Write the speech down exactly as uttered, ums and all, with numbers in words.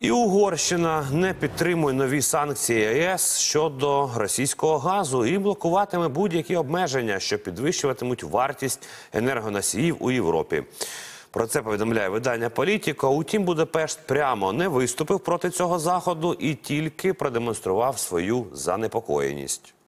І Угорщина не підтримує нові санкції ЄС щодо російського газу і блокуватиме будь-які обмеження, що підвищуватимуть вартість енергоносіїв у Європі. Про це повідомляє видання «Політіко». Утім, Будапешт прямо не виступив проти цього заходу і тільки продемонстрував свою занепокоєність.